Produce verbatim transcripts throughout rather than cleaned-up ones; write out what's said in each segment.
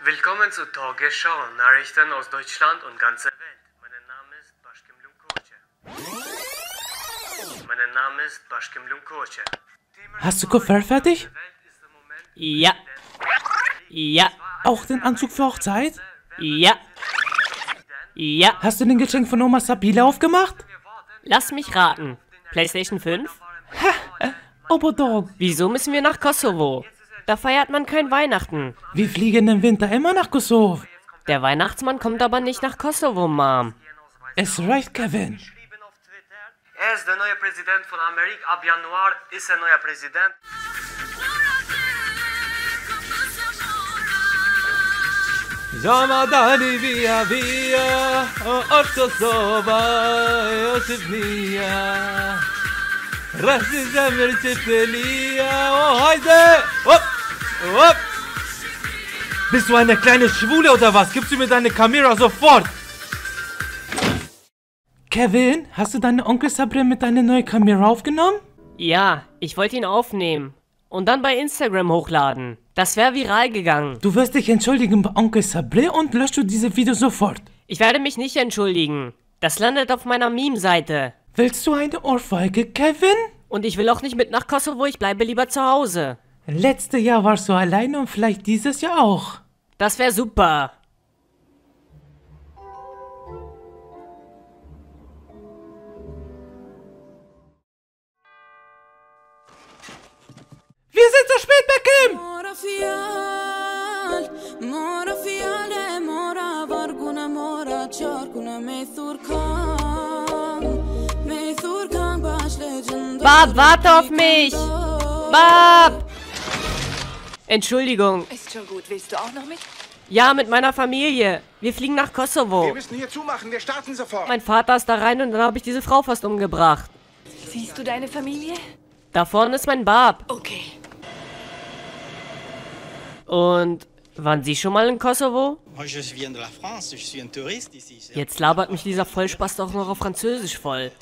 Willkommen zu Tagesschau, Nachrichten aus Deutschland und ganzer Welt. Mein Name ist Başkim Lunkoce. Mein Name ist Başkim Lunkoce. Hast du Koffer fertig? Ja. Ja. Auch den Anzug für Hochzeit? Ja. Ja. Hast du den Geschenk von Oma Sabila aufgemacht? Lass mich raten. PlayStation fünf? Ha! Oberdog. Wieso müssen wir nach Kosovo? Da feiert man kein Weihnachten. Wir fliegen im Winter immer nach Kosovo. Der Weihnachtsmann kommt aber nicht nach Kosovo, Mom. Es reicht, Kevin. Er ist der neue Präsident von Amerika. Ab Januar ist er neuer Präsident. Jamadani via via, orto soba, Josefnia. Rasti zemir Tipelia, oh Heide! Hopp! Hopp! Bist du eine kleine Schwule oder was? Gibst du mir deine Kamera sofort? Kevin, hast du deinen Onkel Sabre mit deiner neuen Kamera aufgenommen? Ja, ich wollte ihn aufnehmen. Und dann bei Instagram hochladen. Das wäre viral gegangen. Du wirst dich entschuldigen bei Onkel Sabre und löscht du diese Video sofort. Ich werde mich nicht entschuldigen. Das landet auf meiner Meme-Seite. Willst du eine Ohrfeige, Kevin? Und ich will auch nicht mit nach Kosovo, ich bleibe lieber zu Hause. Letztes Jahr warst du alleine und vielleicht dieses Jahr auch. Das wäre super. Wir sind zu spät, Beckham! Bab, warte auf mich! Bab! Entschuldigung. Ist schon gut. Willst du auch noch mit? Ja, mit meiner Familie. Wir fliegen nach Kosovo. Wir müssen hier zumachen. Wir starten sofort. Mein Vater ist da rein und dann habe ich diese Frau fast umgebracht. Siehst du deine Familie? Da vorne ist mein Bab. Okay. Und waren Sie schon mal in Kosovo? Jetzt labert mich dieser Vollspast auch noch auf Französisch voll.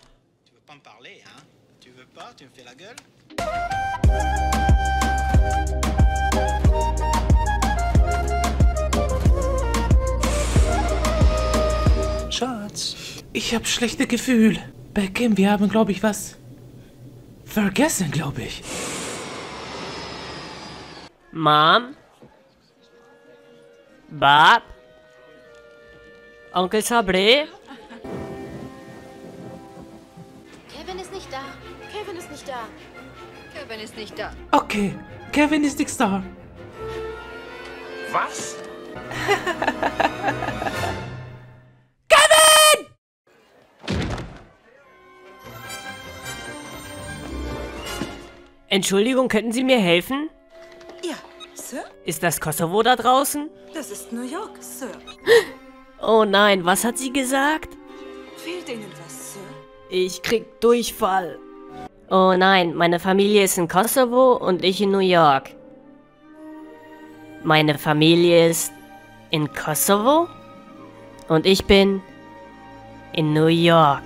Schatz, ich hab schlechte Gefühle. Beckham, wir haben, glaube ich, was vergessen, glaube ich. Mom? Bab? Onkel Sabre? Kevin ist nicht da. Kevin ist nicht da. Kevin ist nicht da. Okay, Kevin ist nicht da. Was? Entschuldigung, könnten Sie mir helfen? Ja, Sir? Ist das Kosovo da draußen? Das ist New York, Sir. Oh nein, was hat sie gesagt? Fehlt Ihnen was, Sir? Ich krieg Durchfall. Oh nein, meine Familie ist in Kosovo und ich in New York. Meine Familie ist in Kosovo und ich bin in New York.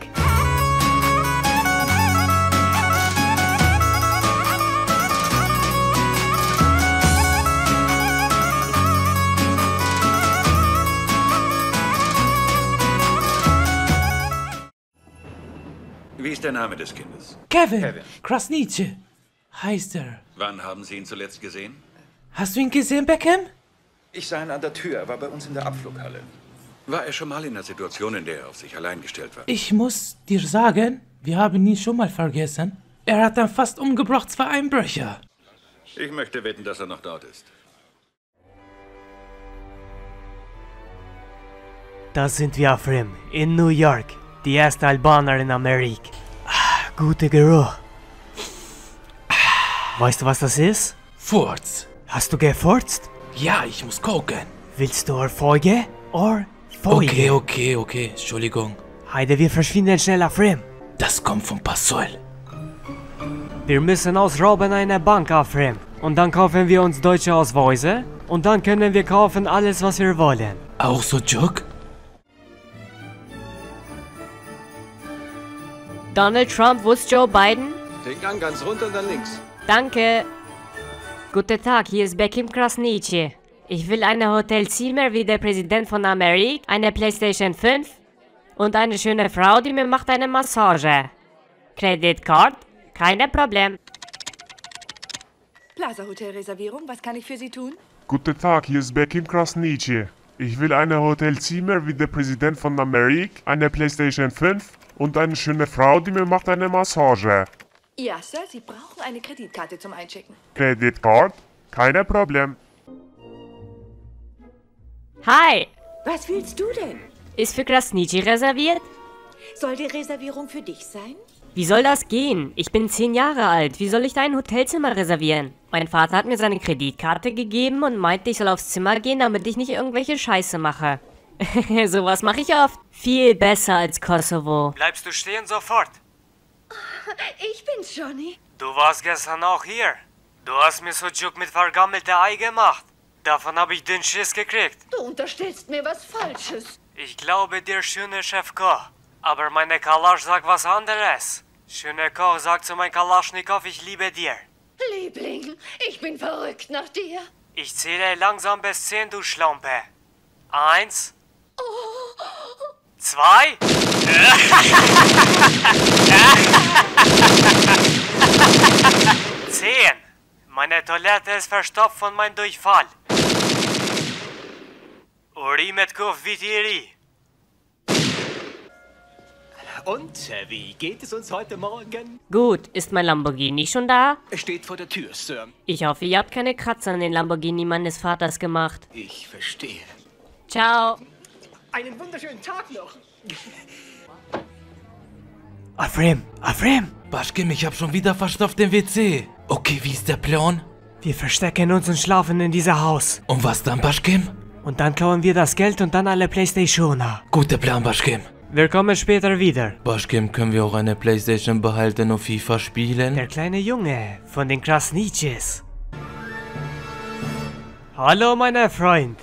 Wie ist der Name des Kindes? Kevin, Kevin. Krasnice heißt er. Wann haben Sie ihn zuletzt gesehen? Hast du ihn gesehen, Beckham? Ich sah ihn an der Tür. Er war bei uns in der Abflughalle. War er schon mal in einer Situation, in der er auf sich allein gestellt war? Ich muss dir sagen, wir haben ihn schon mal vergessen. Er hat dann fast umgebracht, zwei Einbrecher. Ich möchte wetten, dass er noch dort ist. Da sind wir, Afrim, in New York. Die erste Albaner in Amerika. Ah, guter Geruch. Weißt du, was das ist? Furz. Hast du gefurzt? Ja, ich muss gucken. Willst du Erfolge oder Folge? Okay, okay, okay. Entschuldigung. Heide, wir verschwinden schnell, Afrim. Das kommt von Pasol. Wir müssen ausrauben eine Bank, Afrim. Und dann kaufen wir uns deutsche Ausweise. Und dann können wir kaufen alles, was wir wollen. Auch so, Joke? Donald Trump, wo ist Joe Biden? Den Gang ganz runter und dann links. Danke. Guten Tag, hier ist Beckham Krasnice. Ich will ein Hotelzimmer wie der Präsident von Amerika, eine PlayStation fünf und eine schöne Frau, die mir macht eine Massage. Kreditcard? Kein Problem. Plaza Hotel Reservierung, was kann ich für Sie tun? Guten Tag, hier ist Bekim Krasniqi. Ich will ein Hotelzimmer wie der Präsident von Amerika, eine PlayStation fünf und eine schöne Frau, die mir macht eine Massage. Ja, Sir, Sie brauchen eine Kreditkarte zum Einchecken. Kreditcard? Kein Problem. Hi! Was willst du denn? Ist für Krasniqi reserviert? Soll die Reservierung für dich sein? Wie soll das gehen? Ich bin zehn Jahre alt. Wie soll ich da ein Hotelzimmer reservieren? Mein Vater hat mir seine Kreditkarte gegeben und meinte, ich soll aufs Zimmer gehen, damit ich nicht irgendwelche Scheiße mache. Sowas mache ich oft. Viel besser als Kosovo. Bleibst du stehen sofort? Ich bin's, Johnny. Du warst gestern auch hier. Du hast mir Sucuk mit vergammelter Ei gemacht. Davon habe ich den Schiss gekriegt. Du unterstellst mir was Falsches. Ich glaube dir, schöne Chef Koch. Aber meine Kalasch sagt was anderes. Schöne Koch sagt zu meinem Kalaschnikow, ich liebe dir. Liebling, ich bin verrückt nach dir. Ich zähle langsam bis zehn, du Schlampe. Eins. Zwei. Zehn. Meine Toilette ist verstopft von meinem Durchfall. Uri mit Kufvitiri. Und äh, wie geht es uns heute Morgen? Gut, ist mein Lamborghini schon da? Es steht vor der Tür, Sir. Ich hoffe, ihr habt keine Kratzer an den Lamborghini meines Vaters gemacht. Ich verstehe. Ciao. Einen wunderschönen Tag noch. Afrem, Afrem! Baschkim, ich hab schon wieder verstopft im W C. Okay, wie ist der Plan? Wir verstecken uns und schlafen in diesem Haus. Und was dann, Baschkim? Und dann klauen wir das Geld und dann alle Playstationer. Guter Plan, Baschkim. Wir kommen später wieder. Baschkim, können wir auch eine Playstation behalten und FIFA spielen? Der kleine Junge von den Krasniqis. Hallo, mein Freund.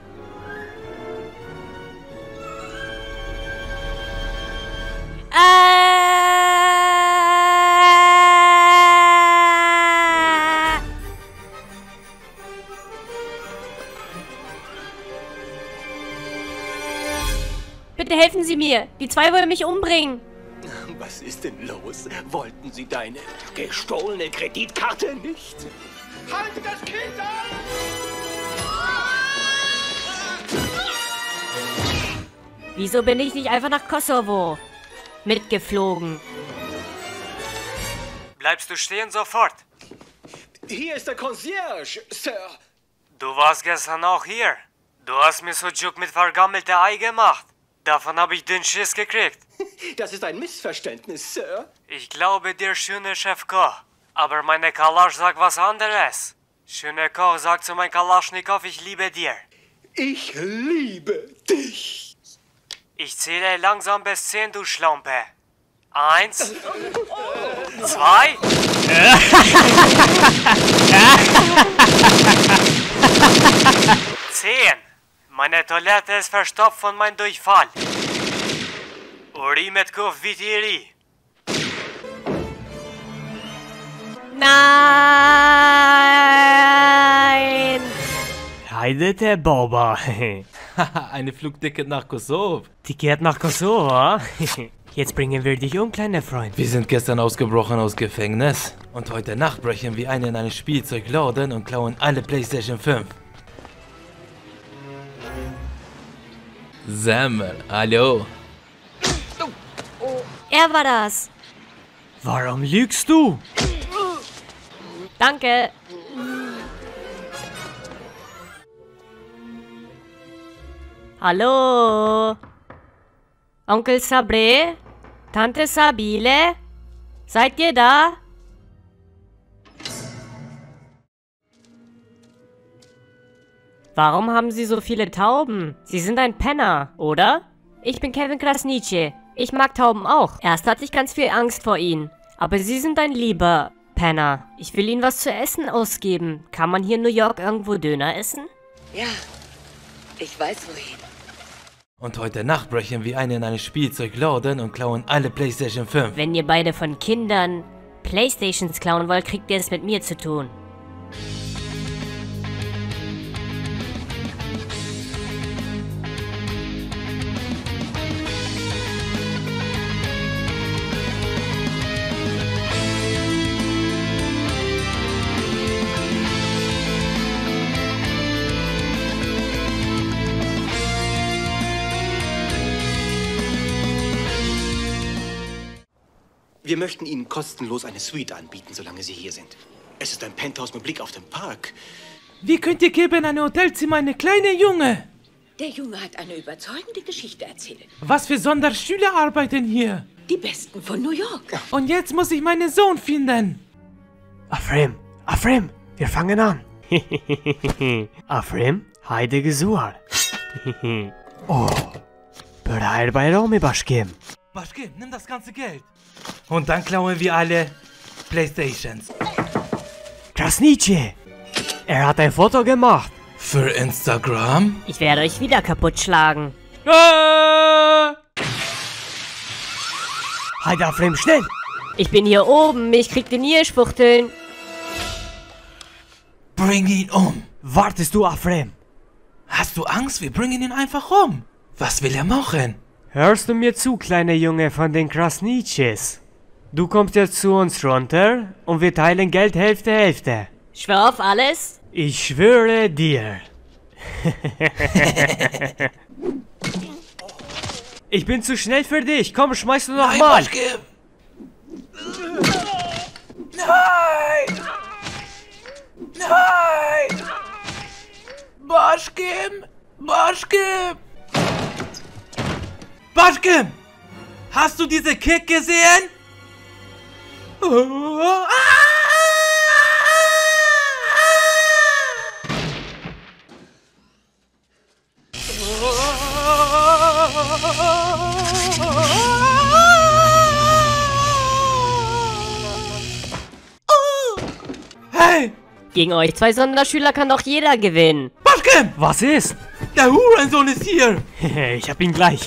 Bitte helfen Sie mir. Die zwei wollen mich umbringen. Was ist denn los? Wollten Sie deine gestohlene Kreditkarte nicht? Halt das Kind an! Wieso bin ich nicht einfach nach Kosovo mitgeflogen? Bleibst du stehen sofort? Hier ist der Concierge, Sir. Du warst gestern auch hier. Du hast mir Sucuk mit vergammelter Ei gemacht. Davon habe ich den Schiss gekriegt. Das ist ein Missverständnis, Sir. Ich glaube dir, schöne Chef Koch. Aber meine Kalasch sagt was anderes. Schöne Koch sagt zu meinem Kalaschnikow, ich liebe dir. Ich liebe dich. Ich zähle langsam bis zehn, du Schlampe. Eins. Zwei. Zehn. Meine Toilette ist verstopft von meinem Durchfall. Uri mit Kufvitiri. Nein! Heidete Boba. Eine Flugticket nach Kosovo. Ticket nach Kosovo? Jetzt bringen wir dich um, kleiner Freund. Wir sind gestern ausgebrochen aus Gefängnis. Und heute Nacht brechen wir ein in einen Spielzeugladen und klauen alle PlayStation fünf. Samuel, hallo. Er war das. Warum lügst du? Danke. Hallo? Onkel Sabre? Tante Sabile? Seid ihr da? Warum haben Sie so viele Tauben? Sie sind ein Penner, oder? Ich bin Kevin Krasniqi. Ich mag Tauben auch. Erst hatte ich ganz viel Angst vor ihnen. Aber Sie sind ein lieber Penner. Ich will Ihnen was zu essen ausgeben. Kann man hier in New York irgendwo Döner essen? Ja, ich weiß wohin. Und heute Nacht brechen wir ein in einen Spielzeugladen und klauen alle PlayStation fünf. Wenn ihr beide von Kindern Playstations klauen wollt, kriegt ihr es mit mir zu tun. Wir möchten Ihnen kostenlos eine Suite anbieten, solange Sie hier sind. Es ist ein Penthouse mit Blick auf den Park. Wie könnt ihr Kevin ein Hotelzimmer, eine kleine Junge? Der Junge hat eine überzeugende Geschichte erzählt. Was für Sonderschüler arbeiten hier? Die Besten von New York. Und jetzt muss ich meinen Sohn finden. Afrim, Afrim, wir fangen an. Afrim, haydi güzel. Oh, bereit bei Romy Başkim. Başkim, nimm das ganze Geld. Und dann klauen wir alle Playstations. Krasniqi, er hat ein Foto gemacht. Für Instagram? Ich werde euch wieder kaputt schlagen. Ah! Haydi Afrim, schnell. Ich bin hier oben, mich kriegt ihr nie spuchteln. Bring ihn um. Wartest du, Afrim? Hast du Angst? Wir bringen ihn einfach um. Was will er machen? Hörst du mir zu, kleiner Junge von den Krasniqis? Du kommst jetzt zu uns runter und wir teilen Geld Hälfte, Hälfte. Schwör auf alles? Ich schwöre dir. Ich bin zu schnell für dich. Komm, schmeiß du noch mal. Nein! Nein! Başkim! Başkim! Başkim! Hast du diese Kick gesehen? Oh, ah! Hey! Gegen euch zwei Sonderschüler kann doch jeder gewinnen. Başkim! Was ist? Der Hurensohn ist hier! Ich hab ihn gleich.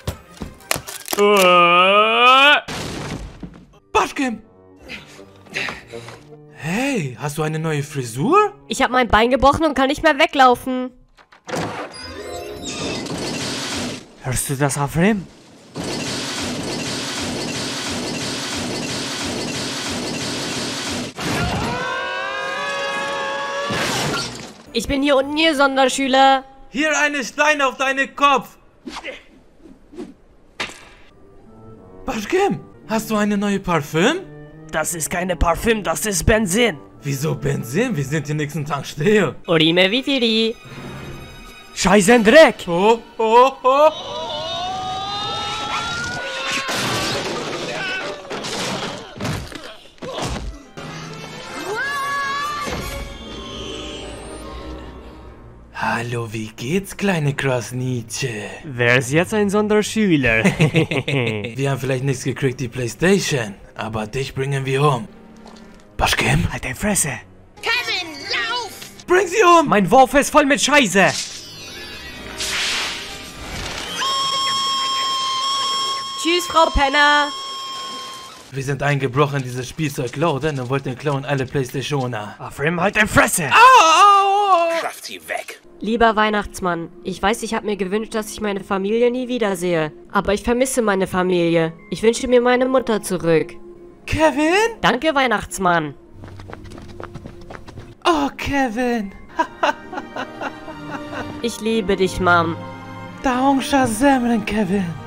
Başkim! Hey, hast du eine neue Frisur? Ich habe mein Bein gebrochen und kann nicht mehr weglaufen. Hörst du das, Afrim? Ich bin hier unten, ihr Sonderschüler. Hier eine Stein auf deinen Kopf. Başkim, hast du eine neue Parfüm? Das ist keine Parfüm, das ist Benzin. Wieso Benzin? Wir sind hier nächsten Tag still. Urime vitiri. Scheißen Dreck. Oh, oh, oh. Hallo, wie geht's, kleine Krasniqi? Wer ist jetzt ein Sonderschüler? Wir haben vielleicht nichts gekriegt, die Playstation, aber dich bringen wir um. Başkim? Halt deine Fresse. Kevin, lauf! Bring sie um! Mein Wurf ist voll mit Scheiße. Tschüss, Frau Penner. Wir sind eingebrochen in dieses Spielzeugladen und wollten klauen alle Playstationer. Afrim, halt deine Fresse. Au, au! Schafft sie weg. Lieber Weihnachtsmann, ich weiß, ich habe mir gewünscht, dass ich meine Familie nie wiedersehe. Aber ich vermisse meine Familie. Ich wünsche mir meine Mutter zurück. Kevin? Danke, Weihnachtsmann. Oh, Kevin. Ich liebe dich, Mom. Daum Shazam, Kevin.